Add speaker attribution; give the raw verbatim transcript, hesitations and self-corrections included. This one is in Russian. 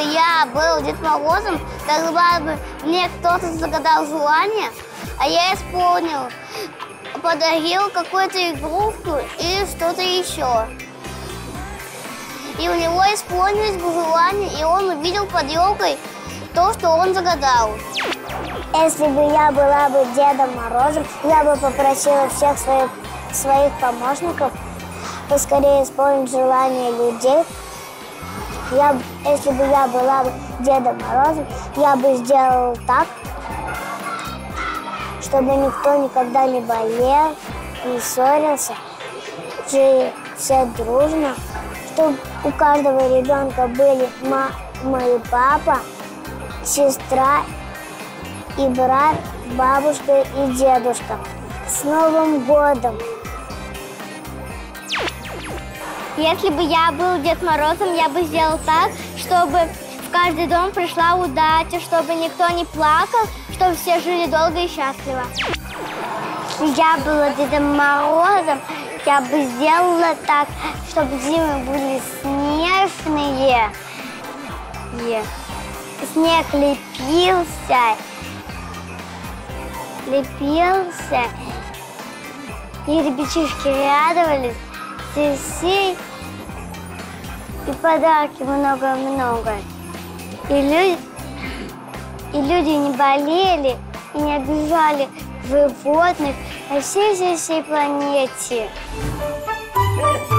Speaker 1: я был Дед Морозом, тогда бы мне кто-то загадал желание, а я исполнил, подарил какую-то игрушку и что-то еще. И у него исполнилось бы желание, и он увидел под елкой то, что он загадал.
Speaker 2: Если бы я была бы Дедом Морозом, я бы попросила всех своих, своих помощников поскорее исполнить желания людей. Я, если бы я была бы Дедом Морозом, я бы сделала так, чтобы никто никогда не болел, не ссорился, жили все дружно, чтобы у каждого ребенка были мама и папа, сестра и брат, бабушка и дедушка. С Новым годом!
Speaker 1: Если бы я был Дед Морозом, я бы сделал так, чтобы в каждый дом пришла удача, чтобы никто не плакал, чтобы все жили долго и счастливо. Если я была Дедом Морозом, я бы сделала так, чтобы зимы были снежные. Снег лепился, лепился, и ребятишки радовались, все, и подарки много-много. И люди, и люди не болели, и не обижали животных на всей-всей-всей планете.